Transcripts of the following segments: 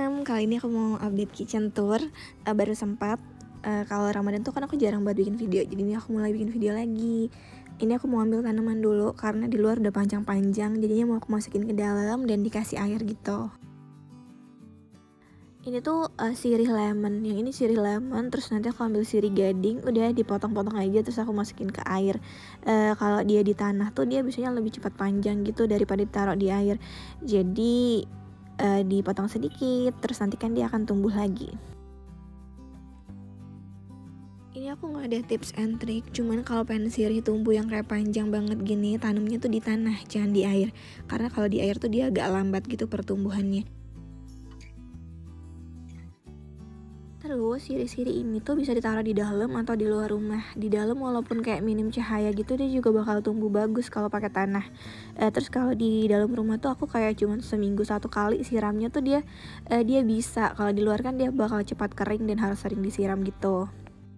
malam, kali ini aku mau update kitchen tour. Baru sempat, kalau Ramadan tuh kan aku jarang buat bikin video, jadi ini aku mulai bikin video lagi. Ini aku mau ambil tanaman dulu karena di luar udah panjang-panjang, jadinya mau aku masukin ke dalam dan dikasih air gitu. Ini tuh sirih lemon, yang ini sirih lemon, terus nanti aku ambil sirih gading, udah dipotong-potong aja terus aku masukin ke air. Kalau dia di tanah tuh dia biasanya lebih cepat panjang gitu daripada ditaruh di air. Jadi dipotong sedikit, terus nanti kan dia akan tumbuh lagi. Ini aku nggak ada tips and trick, cuman kalau pengen sirih tumbuh yang kayak panjang banget gini, tanamnya tuh di tanah, jangan di air. Karena kalau di air tuh dia agak lambat gitu pertumbuhannya. Terus sirih-sirih ini tuh bisa ditaruh di dalam atau di luar rumah. Di dalam walaupun kayak minim cahaya gitu dia juga bakal tumbuh bagus kalau pakai tanah. Terus kalau di dalam rumah tuh aku kayak cuman seminggu satu kali siramnya tuh dia bisa. Kalau di luar kan dia bakal cepat kering dan harus sering disiram gitu.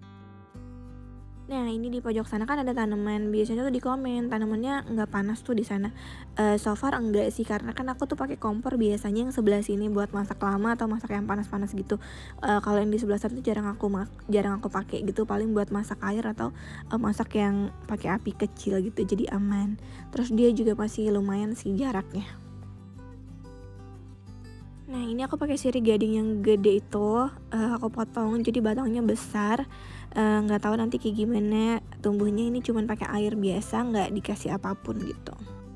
Nah, ini di pojok sana kan ada tanaman. Biasanya tuh di komen, tanamannya nggak panas tuh di sana. So far enggak sih, karena kan aku tuh pakai kompor biasanya yang sebelah sini buat masak lama atau masak yang panas-panas gitu. Kalau yang di sebelah sana tuh jarang aku pakai gitu, paling buat masak air atau masak yang pakai api kecil gitu, jadi aman. Terus dia juga masih lumayan sih jaraknya. Nah, ini aku pakai sirih gading yang gede itu, aku potong jadi batangnya besar. Nggak tahu nanti kayak gimana tumbuhnya, ini cuman pakai air biasa, nggak dikasih apapun gitu.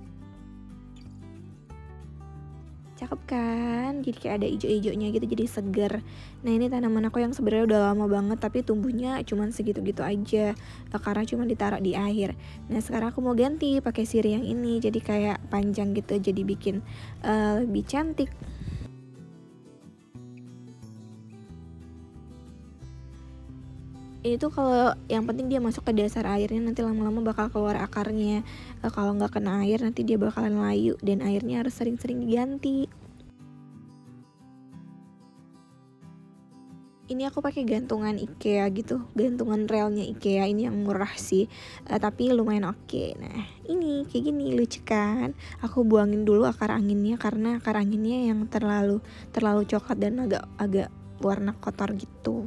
Cakep kan? Jadi kayak ada ijo-ijonya gitu, jadi seger. Nah, ini tanaman aku yang sebenarnya udah lama banget tapi tumbuhnya cuman segitu-gitu aja, karena cuma ditaruh di air. Nah, sekarang aku mau ganti pakai sirih yang ini, jadi kayak panjang gitu, jadi bikin lebih cantik. Ini tuh kalau yang penting dia masuk ke dasar airnya, nanti lama-lama bakal keluar akarnya. Kalau nggak kena air nanti dia bakalan layu dan airnya harus sering-sering diganti. Ini aku pakai gantungan IKEA gitu, gantungan relnya IKEA ini yang murah sih, tapi lumayan oke. Nah, ini kayak gini lucu kan? Aku buangin dulu akar anginnya karena akar anginnya yang terlalu terlalu coklat dan agak agak warna kotor gitu.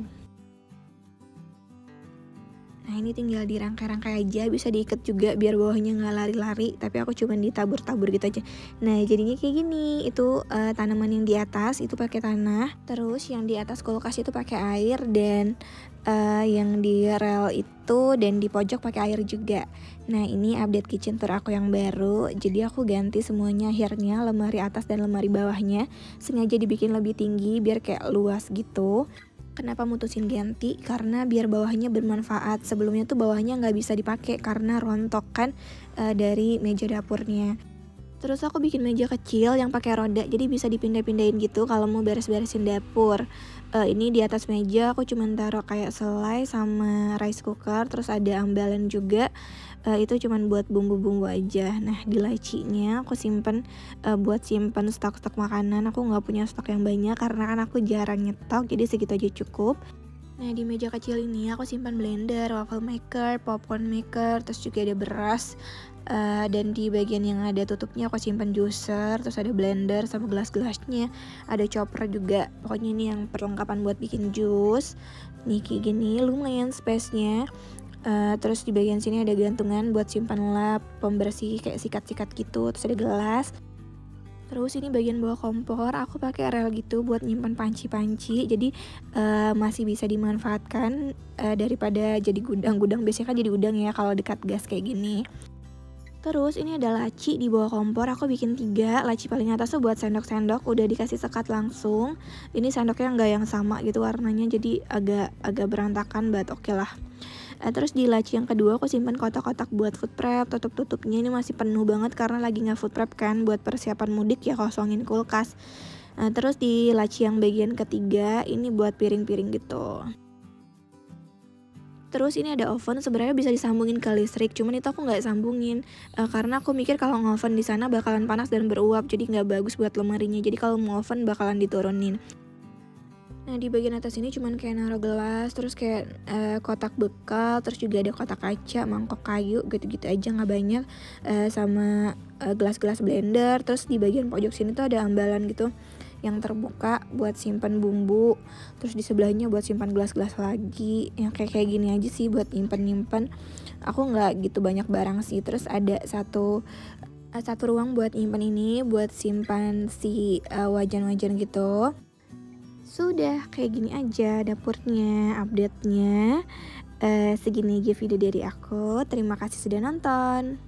Nah, ini tinggal dirangkai-rangkai aja, bisa diikat juga biar bawahnya nggak lari-lari, tapi aku cuman ditabur-tabur gitu aja. Nah, jadinya kayak gini, itu tanaman yang di atas itu pakai tanah, terus yang di atas kulkas itu pakai air, dan yang di rel itu dan di pojok pakai air juga. Nah, ini update kitchen tour aku yang baru, jadi aku ganti semuanya akhirnya, lemari atas dan lemari bawahnya, sengaja dibikin lebih tinggi biar kayak luas gitu. Kenapa mutusin ganti? Karena biar bawahnya bermanfaat. Sebelumnya tuh bawahnya nggak bisa dipakai karena rontok kan dari meja dapurnya. Terus aku bikin meja kecil yang pakai roda, jadi bisa dipindah-pindahin gitu kalau mau beres-beresin dapur. Ini di atas meja aku cuman taruh kayak selai sama rice cooker, terus ada ambalan juga. Itu cuman buat bumbu-bumbu aja. Nah, di lacinya aku simpen buat simpen stok-stok makanan. Aku nggak punya stok yang banyak karena kan aku jarang nyetok, jadi segitu aja cukup. Nah, di meja kecil ini aku simpan blender, waffle maker, popcorn maker, terus juga ada beras. Dan di bagian yang ada tutupnya aku simpan juicer, terus ada blender sama gelas-gelasnya, ada chopper juga. Pokoknya ini yang perlengkapan buat bikin jus. Nih kayak gini, lumayan space-nya. Terus di bagian sini ada gantungan buat simpan lap, pembersih kayak sikat-sikat gitu, terus ada gelas. Terus ini bagian bawah kompor aku pakai rel gitu buat nyimpan panci-panci, jadi masih bisa dimanfaatkan daripada jadi gudang-gudang. Biasanya kan jadi gudang ya kalau dekat gas kayak gini. Terus ini ada laci di bawah kompor, aku bikin 3. Laci paling atas tuh buat sendok-sendok, udah dikasih sekat langsung. Ini sendoknya nggak yang sama gitu warnanya, jadi agak berantakan, but oke lah. Terus di laci yang kedua aku simpan kotak-kotak buat food prep. Tutup-tutupnya ini masih penuh banget karena lagi nggak food prep kan, buat persiapan mudik ya kosongin kulkas. Terus di laci yang bagian ketiga ini buat piring-piring gitu. Terus ini ada oven, sebenarnya bisa disambungin ke listrik, cuman itu aku nggak sambungin karena aku mikir kalau ngoven di sana bakalan panas dan beruap, jadi nggak bagus buat lemarinya. Jadi kalau mau oven bakalan diturunin. Nah, di bagian atas ini cuman kayak naruh gelas, terus kayak kotak bekal, terus juga ada kotak kaca, mangkok kayu, gitu-gitu aja nggak banyak, sama gelas-gelas blender. Terus di bagian pojok sini tuh ada ambalan gitu, yang terbuka buat simpan bumbu, terus di sebelahnya buat simpan gelas-gelas lagi. Yang kayak gini aja sih buat nyimpen. Aku nggak gitu banyak barang sih. Terus ada satu ruang buat nyimpan ini, buat simpan si wajan-wajan gitu. Sudah kayak gini aja dapurnya, update-nya. Segini aja video dari aku. Terima kasih sudah nonton.